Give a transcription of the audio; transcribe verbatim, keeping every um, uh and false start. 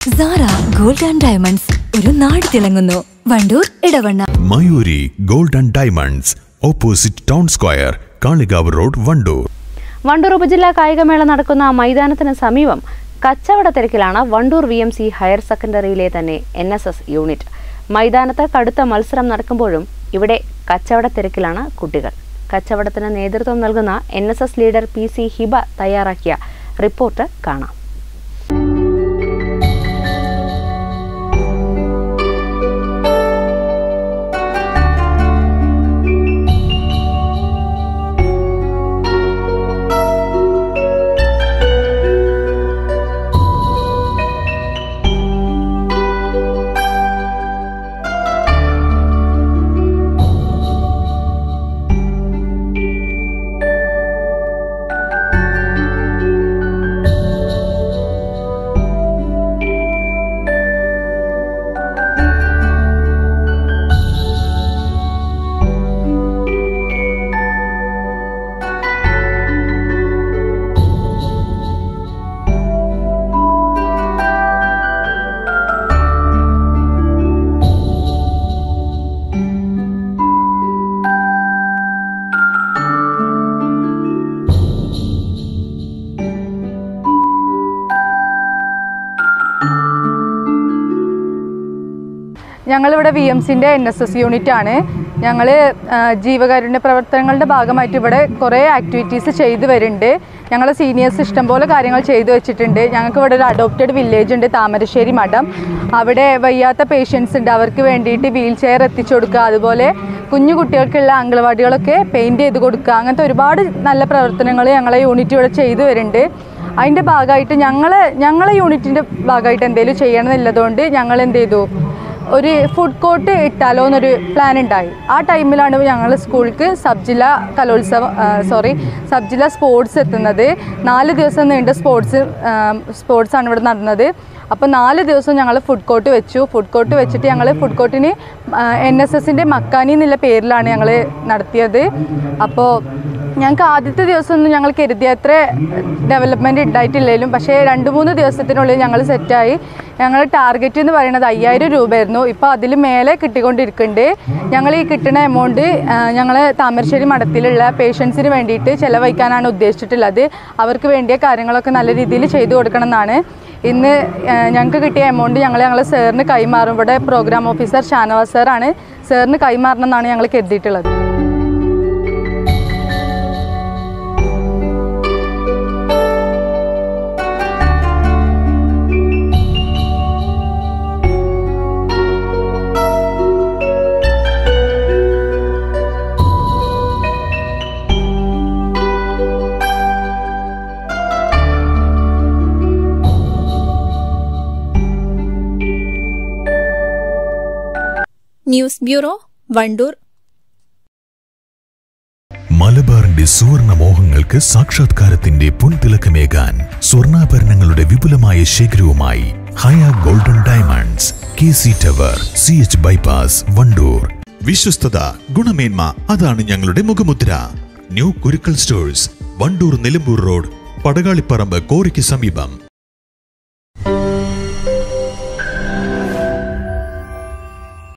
Zara Gold and Diamonds ഒരു നാട് തിളങ്ങുന്നു Vandoor Edavanna. Mayuri gold and diamonds opposite town square Kalikavu road Vandoor. Vandoor ഉപജില്ലാ കായികമേള നടക്കുന്ന മൈതാനത്തിന് സമീപം കച്ചവട തിരക്കിലാണ് Vandoor V M C higher സെക്കൻഡറിയിലെ തന്നെ എൻ എസ് എസ് യൂണിറ്റ്. മൈതാനത്ത് കടുത്ത മത്സരം നടക്കുമ്പോഴും ഇവിടെ കച്ചവട തിരക്കിലാണ് കുട്ടികൾ. കച്ചവടത്തിന് നേതൃത്വം നൽകുന്ന N S S leader P C Hiba തയ്യാറാക്കിയ റിപ്പോർട്ട് കാണാം. ഞങ്ങളിവിടെ വി എം സിൻ്റെ എൻ എസ് എസ് യൂണിറ്റ് ആണ്. ഞങ്ങൾ ജീവകാരുണ്യ പ്രവർത്തനങ്ങളുടെ ഭാഗമായിട്ട് ഇവിടെ കുറേ ആക്ടിവിറ്റീസ് ചെയ്തു വരുന്നുണ്ട്. ഞങ്ങൾ സീനിയേഴ്സ് ഇഷ്ടംപോലെ കാര്യങ്ങൾ ചെയ്തു വെച്ചിട്ടുണ്ട്. ഞങ്ങൾക്ക് ഇവിടെ ഒരു അഡോപ്റ്റഡ് വില്ലേജ് ഉണ്ട്, താമരശ്ശേരി മഠം. അവിടെ വയ്യാത്ത പേഷ്യൻസ് ഉണ്ട്, അവർക്ക് വേണ്ടിയിട്ട് വീൽ ചെയർ എത്തിച്ചു കൊടുക്കുക, അതുപോലെ കുഞ്ഞു കുട്ടികൾക്കുള്ള അംഗനവാടികളൊക്കെ പെയിൻറ്റ് ചെയ്ത് കൊടുക്കുക. അങ്ങനത്തെ ഒരുപാട് നല്ല പ്രവർത്തനങ്ങൾ ഞങ്ങളെ യൂണിറ്റ് ഇവിടെ ചെയ്തു വരുന്നുണ്ട്. അതിൻ്റെ ഭാഗമായിട്ട് ഞങ്ങൾ ഞങ്ങളെ യൂണിറ്റിൻ്റെ ഭാഗമായിട്ട് എന്തെങ്കിലും ചെയ്യണമെന്നുള്ളതുകൊണ്ട് ഞങ്ങൾ എന്ത് ചെയ്തു, ഒരു ഫുഡ് കോർട്ട് ഇട്ടാലോ എന്നൊരു പ്ലാൻ ഉണ്ടായി. ആ ടൈമിലാണ് ഞങ്ങൾ സ്കൂൾക്ക് സബ് ജില്ലാ കലോത്സവം സോറി സബ് ജില്ലാ സ്പോർട്സ് എത്തുന്നത്. നാല് ദിവസം നീണ്ട സ്പോർട്സ് സ്പോർട്സാണ് ഇവിടെ നടന്നത്. അപ്പോൾ നാല് ദിവസം ഞങ്ങൾ ഫുഡ് കോർട്ട് വെച്ചു. ഫുഡ് കോർട്ട് വെച്ചിട്ട് ഞങ്ങൾ ഫുഡ് കോർട്ടിന് എൻ എസ് എസിൻ്റെ മക്കാനി എന്നുള്ള പേരിലാണ് ഞങ്ങൾ നടത്തിയത്. അപ്പോൾ ഞങ്ങൾക്ക് ആദ്യത്തെ ദിവസമൊന്നും ഞങ്ങൾ കരുതിയ അത്ര ഡെവലപ്മെൻറ്റ് ഉണ്ടായിട്ടില്ലെങ്കിലും പക്ഷേ രണ്ട് മൂന്ന് ദിവസത്തിനുള്ളിൽ ഞങ്ങൾ സെറ്റായി. ഞങ്ങൾ ടാർഗറ്റ് എന്ന് പറയുന്നത് അയ്യായിരം രൂപയായിരുന്നു. ഇപ്പോൾ അതിൽ മേലെ കിട്ടിക്കൊണ്ടിരിക്കുന്നുണ്ട്. ഞങ്ങൾ ഈ കിട്ടുന്ന എമൗണ്ട് ഞങ്ങൾ താമരശ്ശേരി മഠത്തിലുള്ള പേഷ്യൻസിന് വേണ്ടിയിട്ട് ചിലവഴിക്കാനാണ് ഉദ്ദേശിച്ചിട്ടുള്ളത്. അവർക്ക് വേണ്ടിയ കാര്യങ്ങളൊക്കെ നല്ല രീതിയിൽ ചെയ്തു കൊടുക്കണം എന്നാണ്. ഇന്ന് ഞങ്ങൾക്ക് കിട്ടിയ എമൗണ്ട് ഞങ്ങൾ ഞങ്ങളെ സാറിന് കൈമാറും. ഇവിടെ പ്രോഗ്രാം ഓഫീസർ ഷാനവാസ് സാറാണ്. സാറിന് കൈമാറണം എന്നാണ് ഞങ്ങൾ കരുതിയിട്ടുള്ളത്. News bureau Wandoor. മലബാറിന്റെ സുവർണ മോഹങ്ങൾക്ക് സാക്ഷാത്കാരത്തിന്റെ പൊൻതിളക്കമേകാൻ സ്വർണ്ണാഭരണങ്ങളുടെ വിപുലമായ ശേഖരവുമായി Haya golden diamonds, K C tower, C H bypass, Vandoor. വിശ്വസ്തത, ഗുണമേന്മ, അതാണ് ഞങ്ങളുടെ മുഖമുദ്ര. New Kurukkal stores, Vandoor Nilambur road, Padakaliparamba കോറിക്ക് സമീപം.